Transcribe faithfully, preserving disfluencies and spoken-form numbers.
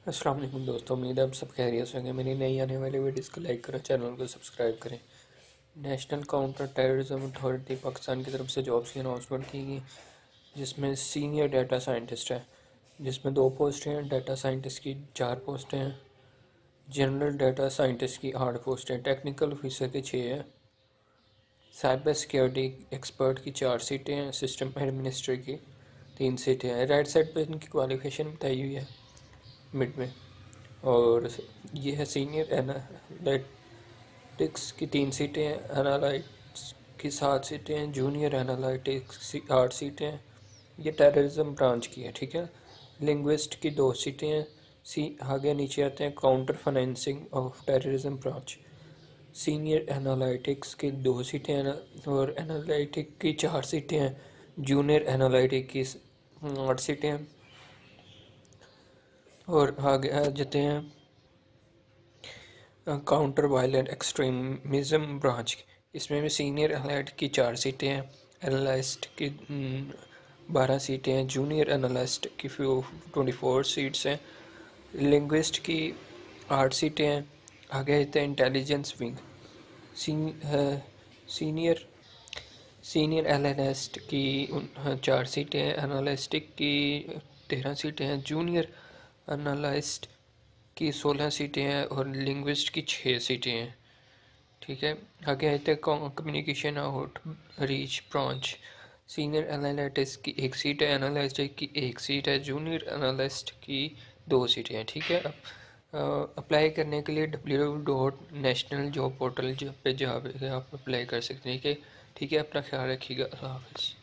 अस्सलाम वालेकुम दोस्तों, उम्मीद है आप सब खैरियत से होंगे। मेरी नई आने वाली वीडियोस को लाइक करें, चैनल को सब्सक्राइब करें। National counter terrorism authority Pakistan की तरफ से जॉब्स की अनाउंसमेंट की गई, जिसमें सीनियर डाटा साइंटिस्ट है, जिसमें दो पोस्टें हैं। डाटा साइंटिस्ट की चार पोस्टें हैं, जनरल डाटा साइंटिस्ट की आठ पोस्टें, टेक्निकल ऑफिसर की छः है, साइबर सिक्योरिटी एक्सपर्ट की चार सीटें हैं, सिस्टम एडमिनिस्ट्रेटर की तीन सीटें हैं। राइट साइड पर इनकी क्वालिफिकेशन बताई हुई है मिड में। और ये है सीनियर एनालिटिक्स की तीन सीटें हैं, एनालाइट्स की सात सीटें हैं, जूनियर एनालिटिक्स आठ सीटें हैं। ये टेररिज्म ब्रांच की है, ठीक है। लिंग्विस्ट की दो सीटें हैं। सी आगे नीचे आते हैं, counter financing of terrorism branch. Senior analytics की दो सीटें हैं और एनालिटिक की चार सीटें हैं। जूनियर एनालिटिक की आठ सीटें हैं। और आगे आ जाते हैं काउंटर वायलेंट एक्सट्रीमिज़म ब्रांच। इसमें भी सीनियर एनालिस्ट की चार सीटें हैं, एनालिस्ट की बारह सीटें हैं, जूनियर एनालिस्ट की ट्वेंटी फोर सीट्स हैं, लिंग्विस्ट की आठ सीटें हैं। आगे आते हैं intelligence wing. Senior senior analyst की चार सीटें हैं, एनालिस्टिक की तेरह सीटें हैं, जूनियर एनालिस्ट की सोलह सीटें हैं और लिंग्विस्ट की छः सीटें हैं, ठीक है। आगे आते हैं communication outreach branch. Senior analyst की एक सीट है, एनालिस्ट की एक सीट है, जूनियर एनालिस्ट की दो सीटें हैं, ठीक है। अब अप्लाई करने के लिए W W W dot national job portal पे जा आप अप्लाई कर सकते हैं, ठीक है। ठीक है, अपना ख्याल रखिएगा। अल्लाह हाफ़िज़।